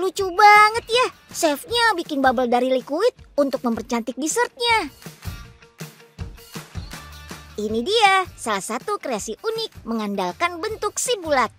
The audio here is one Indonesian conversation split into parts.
Lucu banget ya, chefnya bikin bubble dari liquid untuk mempercantik dessertnya. Ini dia salah satu kreasi unik mengandalkan bentuk si bulat.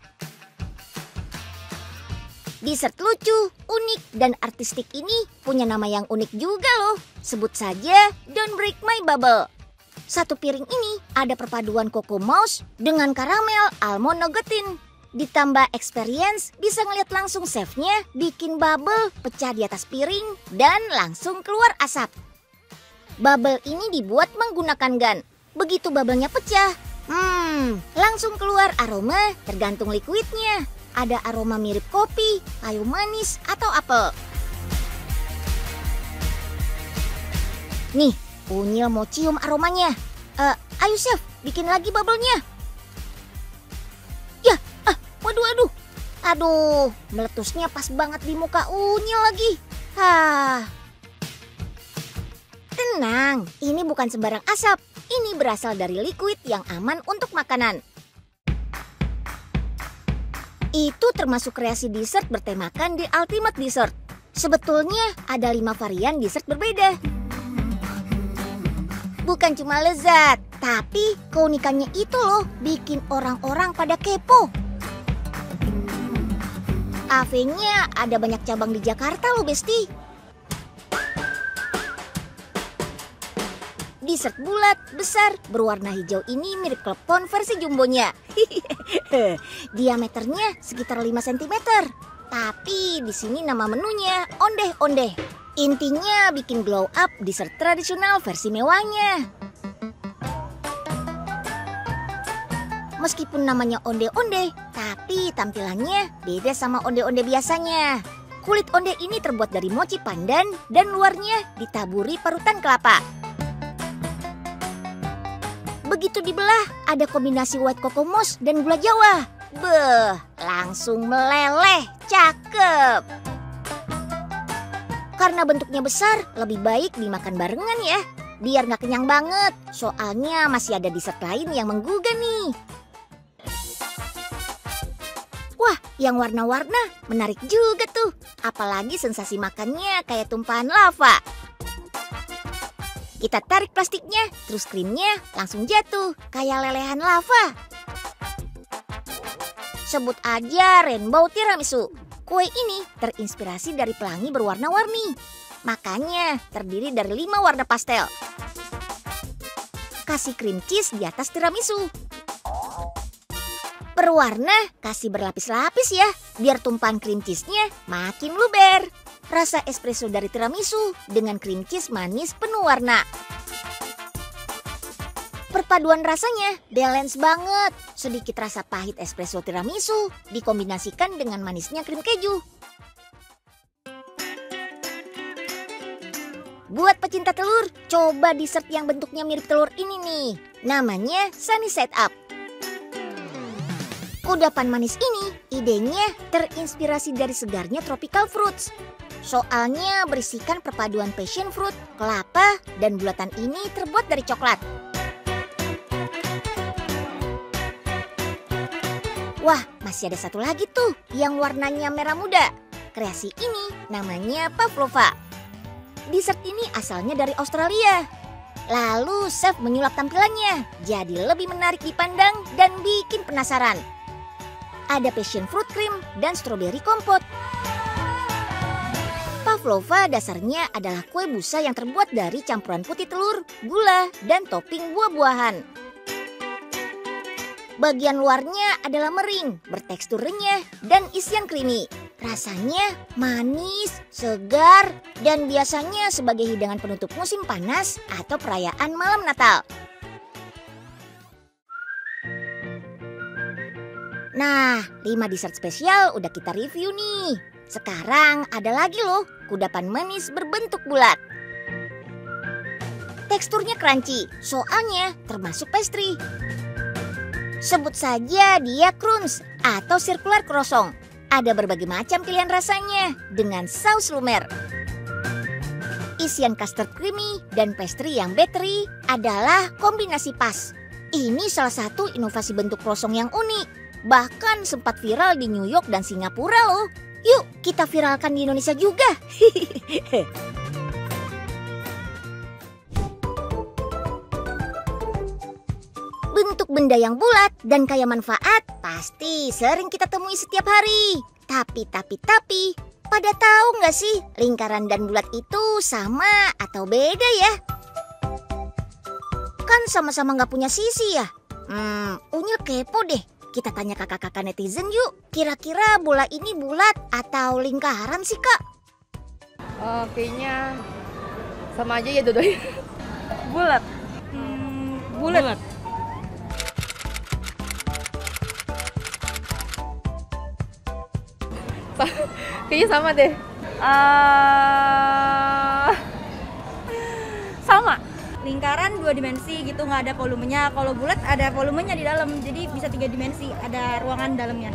Dessert lucu, unik, dan artistik ini punya nama yang unik juga loh. Sebut saja Don't Break My Bubble. Satu piring ini ada perpaduan Coco Mouse dengan karamel almond nougatin. Ditambah experience, bisa ngeliat langsung chefnya bikin bubble pecah di atas piring dan langsung keluar asap. Bubble ini dibuat menggunakan gun. Begitu bubble-nya pecah, langsung keluar aroma tergantung liquidnya. Ada aroma mirip kopi, kayu manis, atau apel. Nih, Unyil mau cium aromanya. Ayo chef, bikin lagi bubble-nya. Ya, waduh. Aduh, meletusnya pas banget di muka Unyil lagi. Tenang, ini bukan sembarang asap. Ini berasal dari liquid yang aman untuk makanan. Itu termasuk kreasi dessert bertemakan The Ultimate Dessert. Sebetulnya ada 5 varian dessert berbeda. Bukan cuma lezat, tapi keunikannya itu loh bikin orang-orang pada kepo. AV-nya ada banyak cabang di Jakarta loh Besti. Dessert bulat, besar, berwarna hijau ini mirip klepon versi jumbonya. Diameternya sekitar 5 cm. Tapi di sini nama menunya ondeh-ondeh. Intinya bikin glow up dessert tradisional versi mewahnya. Meskipun namanya onde-onde, tapi tampilannya beda sama onde-onde biasanya. Kulit onde ini terbuat dari mochi pandan dan luarnya ditaburi parutan kelapa. Begitu dibelah, ada kombinasi white coco mouse dan gula jawa. Beuh, langsung meleleh, cakep. Karena bentuknya besar, lebih baik dimakan barengan ya. Biar gak kenyang banget, soalnya masih ada dessert lain yang menggugah nih. Wah, yang warna-warna menarik juga tuh. Apalagi sensasi makannya kayak tumpahan lava. Kita tarik plastiknya, terus krimnya langsung jatuh kayak lelehan lava. Sebut aja Rainbow Tiramisu. Kue ini terinspirasi dari pelangi berwarna-warni. Makanya terdiri dari 5 warna pastel. Kasih cream cheese di atas tiramisu. Berwarna, kasih berlapis-lapis ya, biar tumpahan cream cheese-nya makin luber. Rasa espresso dari tiramisu dengan cream cheese manis penuh warna. Perpaduan rasanya balance banget. Sedikit rasa pahit espresso tiramisu dikombinasikan dengan manisnya krim keju. Buat pecinta telur, coba dessert yang bentuknya mirip telur ini nih. Namanya Sunny Side Up. Kudapan manis ini idenya terinspirasi dari segarnya tropical fruits. Soalnya berisikan perpaduan passion fruit, kelapa, dan bulatan ini terbuat dari coklat. Wah, masih ada satu lagi tuh yang warnanya merah muda. Kreasi ini namanya pavlova. Dessert ini asalnya dari Australia. Lalu chef menyulap tampilannya jadi lebih menarik dipandang dan bikin penasaran. Ada passion fruit cream dan strawberry kompot. Pavlova dasarnya adalah kue busa yang terbuat dari campuran putih telur, gula, dan topping buah-buahan. Bagian luarnya adalah mering, bertekstur renyah, dan isian creamy. Rasanya manis, segar, dan biasanya sebagai hidangan penutup musim panas atau perayaan malam Natal. Nah, 5 dessert spesial udah kita review nih. Sekarang ada lagi loh, kudapan manis berbentuk bulat. Teksturnya crunchy, soalnya termasuk pastry. Sebut saja dia crunch atau circular croissant. Ada berbagai macam pilihan rasanya dengan saus lumer. Isian custard creamy dan pastry yang battery adalah kombinasi pas. Ini salah satu inovasi bentuk croissant yang unik. Bahkan sempat viral di New York dan Singapura loh. Yuk kita viralkan di Indonesia juga. Bentuk benda yang bulat dan kaya manfaat pasti sering kita temui setiap hari. Tapi, pada tahu nggak sih lingkaran dan bulat itu sama atau beda ya? Kan sama-sama nggak punya sisi ya? Unyil kepo deh. Kita tanya kakak-kakak netizen yuk. Kira-kira bola ini bulat atau lingkaran sih kak? Kayaknya sama aja ya dua-duanya. Bulat. Bulat. Kayaknya sama deh. Sama. Lingkaran 2 dimensi gitu, nggak ada volumenya. Kalau bulat ada volumenya di dalam, jadi bisa 3 dimensi, ada ruangan dalamnya.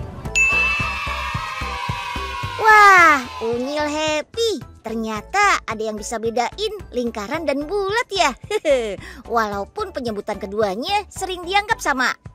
Wah, Unyil happy. Ternyata ada yang bisa bedain lingkaran dan bulat ya. Walaupun penyebutan keduanya sering dianggap sama.